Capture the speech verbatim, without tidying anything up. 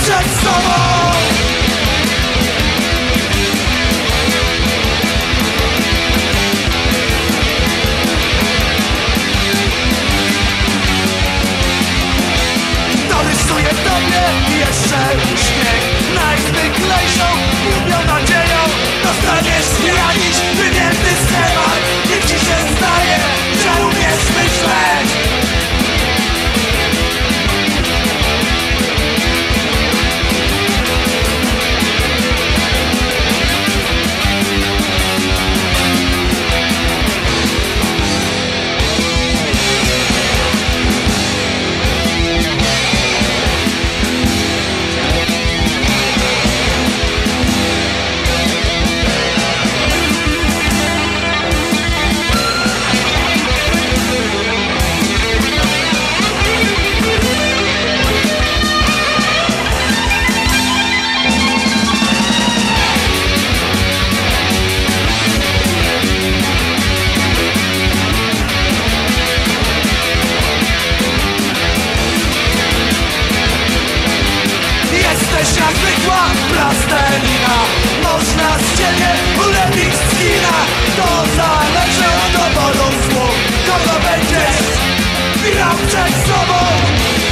przed sobą. Dorysuję tobie jeszcze uśmiech, najzwyklejszą głupią nadzieją. Dostaniesz jakiś wymięty schemat, niech ci się zdaje, że umiesz myśleć. Jesteś jak zwykła plastelina, można z ciebie ulepić skina. To zależy od doboru słów, kogo będziesz chwilą przed sobą.